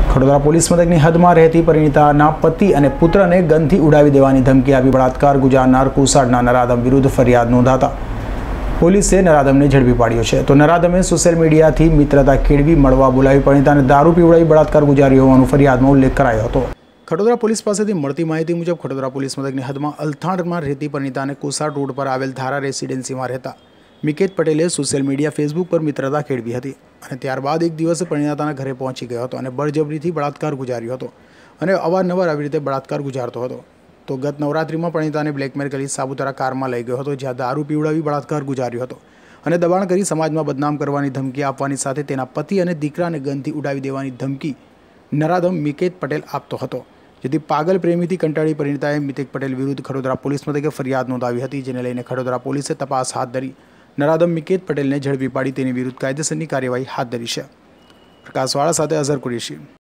Khadodara police મથકની હદમાં રહેતી પરિણીતાના પતિ અને પુત્રને ગનથી ઉડાવી દેવાની ધમકી આપી બળાત્કાર ગુજારનાર કુસાડના નરાધમ વિરુદ્ધ ફરિયાદ નોંધાતા પોલીસે નરાધમને ઝડપી પાડ્યો છે। તો નરાધમે સોશિયલ મીડિયાથી મિત્રતા કેળવી મળવા બોલાવી પરિણીતાને દારૂ પીવડાવી બળાત્કાર ગુજાર્યો હોવાનો ફરિયાદમાં ઉલ્લેખ કરાયો હતો। ખડોદરા પોલીસ પાસેથી મળતી માહિતી મુજબ ખડોદરા પોલીસ મથકની હદમાં અલથાણમાં રહેતી પરિણીતાને કુસાડ રોડ પર આવેલ ધારા રેસિડેન્સીમાં રહેતા મિકેત પટેલે સોશિયલ મીડિયા ફેસબુક પર મિત્રતા કેળવી હતી અને ત્યારબાદ એક દિવસે પરિણીતાના ઘરે પહોંચી ગયો હતો અને બળજબરીથી બળાત્કાર ગુજાર્યો હતો અને અવારનવાર આવી રીતે બળાત્કાર ગુજારતો હતો। તો ગત નવરાત્રિમાં પરિણીતાને બ્લેકમેલ કરી સાબુતારા કારમાં લઈ ગયો હતો, જ્યાં દારૂ પીવડાવી બળાત્કાર ગુજાર્યો હતો અને દબાણ કરી સમાજમાં બદનામ કરવાની ધમકી આપવાની સાથે તેના પતિ અને દીકરાને ગનથી ઉડાવી દેવાની ધમકી નરાધમ મિકેત પટેલ આપતો હતો, જેથી પાગલ પ્રેમીથી કંટાળી પરિણીતાએ મિકેત પટેલ વિરુદ્ધ ખડોદરા પોલીસ મથકે ફરિયાદ નોંધાવી હતી, જેને લઈને ખડોદરા પોલીસે તપાસ હાથ ધરી નરાધમ મિકેત પટેલને ઝડપી પાડી તેની વિરુદ્ધ કાયદેસરની કાર્યવાહી હાથ ધરી છે। પ્રકાશવાળા સાથે અઝર કુરેશી।